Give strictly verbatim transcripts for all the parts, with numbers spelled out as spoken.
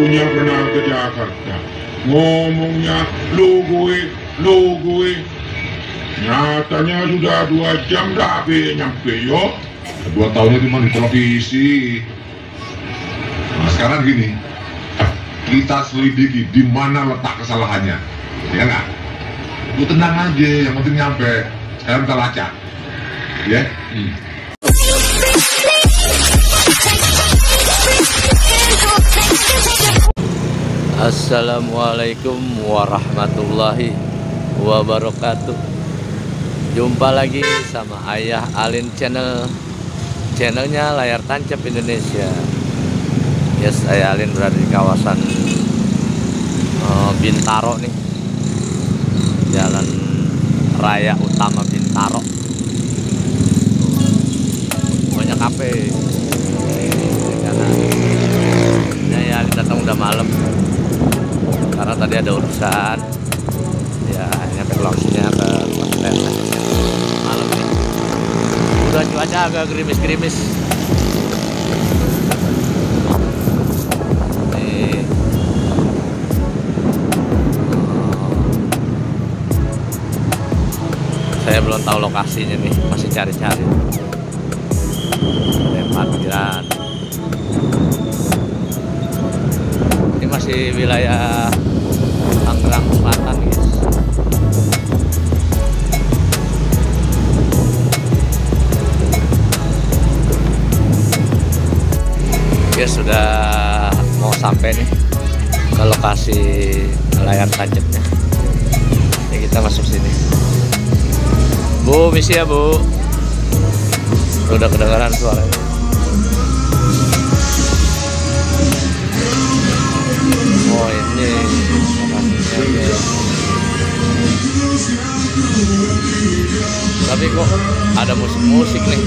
Dulunya pernah ke Jakarta, ngomongnya lo gue, lo gue. Nyatanya sudah dua jam dah nyampe yo. Dua tahunnya cuma di televisi. Nah sekarang gini, kita selidiki di mana letak kesalahannya, ya nggak? Lu tenang aja, yang penting nyampe. Sekarang kita lacak, ya. Hmm. Assalamualaikum warahmatullahi wabarakatuh. Jumpa lagi sama Ayah Alin Channel, channelnya Layar Tancap Indonesia. Yes, Ayah Alin berada di kawasan uh, Bintaro nih, Jalan Raya Utama Bintaro. Banyak kafe karena Ayah Alin datang udah malam karena tadi ada urusan ya, nyampe langsungnya ke rumah saya malam nih. Udah cuaca agak gerimis-gerimis nih. Saya belum tahu lokasinya nih, masih cari-cari. Ada parkiran. Ini masih wilayah Tangerang Selatan, guys. Guys, sudah mau sampai nih ke lokasi layar tancapnya. Ini kita masuk sini. Bu, misi ya Bu. Udah kedengaran suaranya. Oh ini lokasinya, guys. Tapi kok ada musik-musik nih.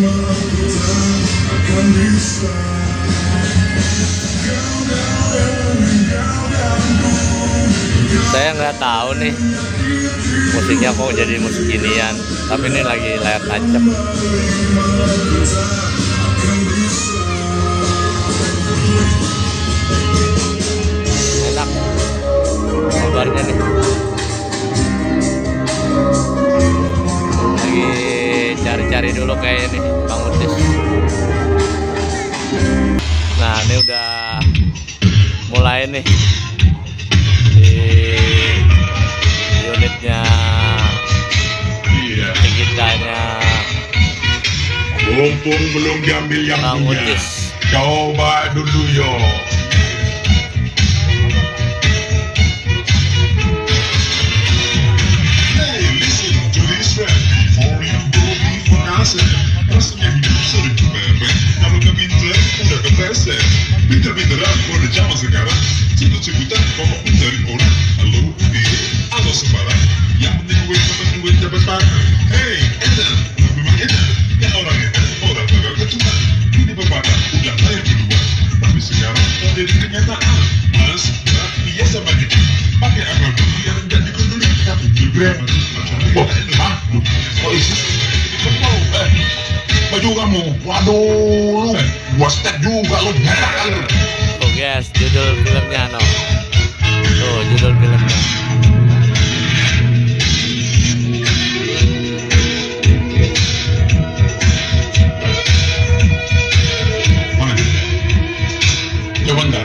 Saya nggak tahu nih musiknya kok jadi musik ginian, tapi ini lagi layar tancap. Enak kabarnya nih. Lagi cari-cari dulu kayaknya nih Bang Utis. Nah ini udah mulai nih di unitnya, Iya. kitanya Mumpung belum diambil yang Bang punya. Utis. Coba dulu yo. Hey, listen to this rap before you go before nasi. Rasanya hidup sering kepepet, kalau gak pinter udah kepleset. Pinter-pinteran pada zaman sekarang, cepet-cepetan pokok mencari orang. Halo, iya, halo sembarang. Yang penting duit dapat duit dapat barang. Hey, edan, memang edan. Yang orang edan, orang bakal ketuaan. Ini pepatah udah lahir duluan, tapi sekarang mau jadi kenyataan. Mas, mbak, biasa bagi pakai akal budi yang gak dikunduli. Tapi juga Oh, hah? Oh, isi. Eh, baju kamu. Waduh, lu gua step juga lu. Kali. Tuh guys, judul filmnya no. Tuh judul filmnya. Mana? Coba ntar.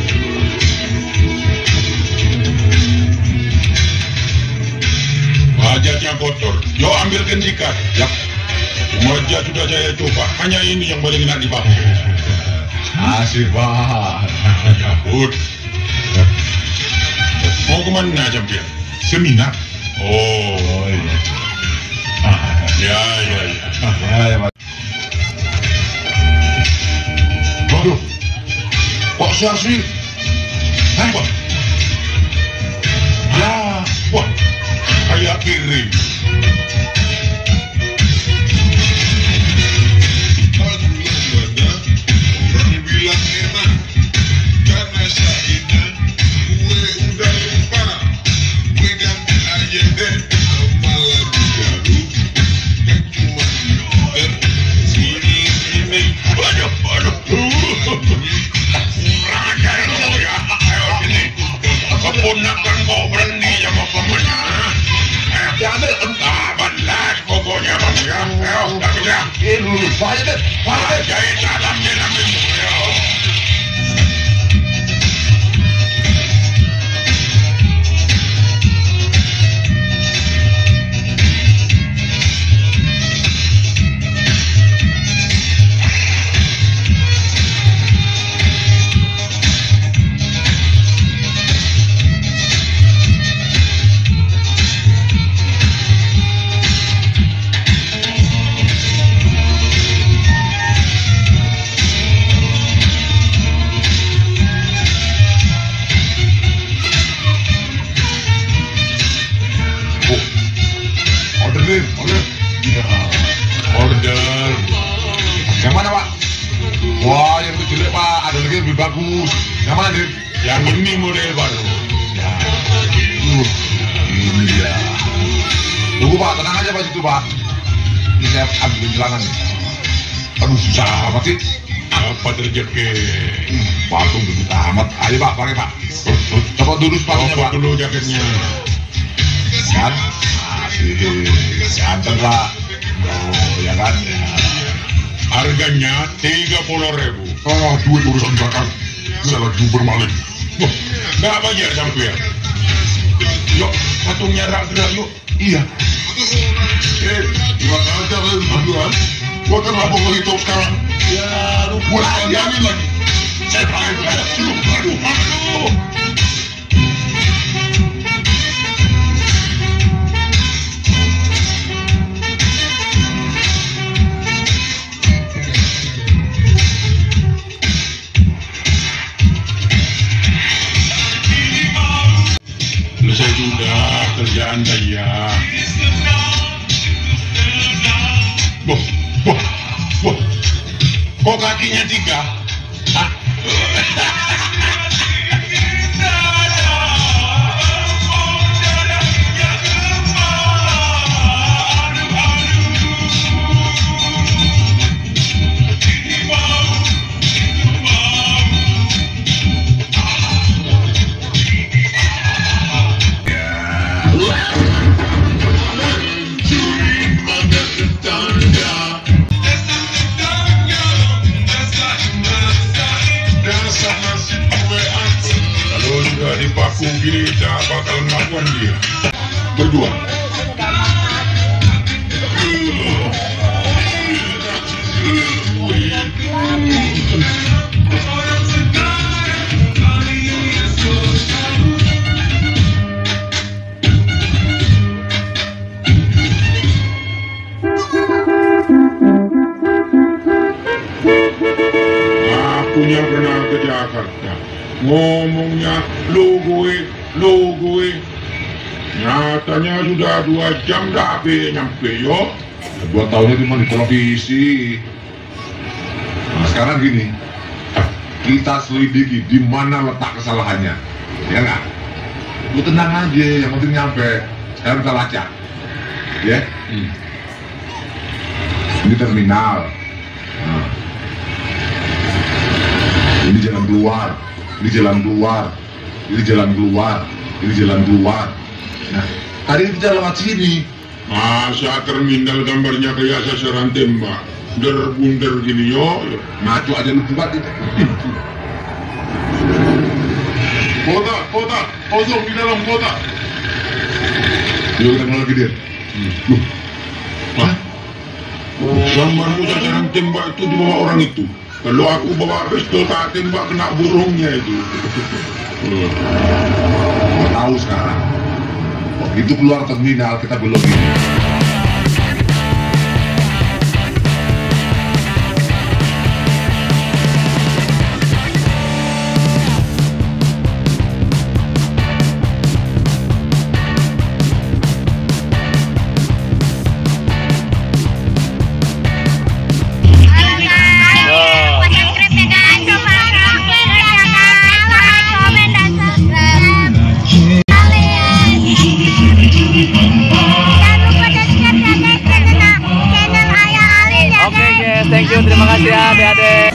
Wajahnya kotor. Yo ambilkan sikat. Ya. Wajah sudah saya coba. Hanya ini yang paling enak dipakai. Asik banget. Nyambut. Mau kemana jam dia? seminar. Oh, Oh iya. ya ya ya. Ya, ya, Mas. Waduh, kok sih? Apa? Ya, wah, kayak kirim. Orang bilang enak karena saya gue udah lupa. Gue ganti aja deh nama lagu baru yang cuma nonton sini sini. Waduh, waduh. Kurang ajar lo ya. Makanya Den, makanya Den. Jahit dalam dalam ya. Order, order. Ya, order. Yang mana Pak? Wah, yang itu jelek Pak. Ada lagi yang lebih bagus. Yang mana Den? Yang ini model baru. Ya. Uh, ini dia. Tunggu Pak, tenang aja Pak situ Pak. Ini saya ambil jalanan nih. Aduh susah amat sih. Apa terjadi? Hmm, patung begitu amat. Ayo Pak, pakai Pak. Coba dulu sepatunya Coba Pak. dulu jaketnya. Kan? Asik. Ganteng Pak. Oh, ya kan? Ya. Harganya tiga puluh ribu. Oh, duit urusan belakang. Saya lagi bermaling. Wah, nggak bayar sampai. Yuk, patungnya rak-rak yuk. Iya. Eh, Gak ada kan berdua. Gua kan lapor ke itu sekarang. ya lu Gua tanyain lagi. Saya pakai kayak dulu. Aduh, aduh. selesai sudah kerjaan saya. Boh, boh, boh. Kok kakinya tiga? Hah? Kalau sudah dipaku gini, kita bakal ngakuan dia berdua. Akunya pernah ke Jakarta, ngomongnya lo gue, lo gue. Nyatanya sudah dua jam dah nyampe yo. Gua tahunya cuma di televisi. Nah sekarang gini, kita selidiki di mana letak kesalahannya, ya nggak? Lu tenang aja, yang penting nyampe. Sekarang kita lacak, ya. Hmm. Ini terminal. Nah. Ini jalan keluar, ini jalan keluar, ini jalan keluar, ini jalan keluar. Nah, tadi kita lewat sini. Masa terminal gambarnya kayak sasaran tembak, der-bunder gini yo. Ngaco aja lu buat itu. Kota, kota, kosong di dalam kota. Yuk kita mulai lagi dia. Loh, hah? Gambarmu sasaran tembak itu di bawah orang itu. Kalau aku bawa pistol tak tembak kena burungnya itu. Gua tahu sekarang. Begitu keluar terminal kita belum ini. Thank you, terima kasih ya adik-adik.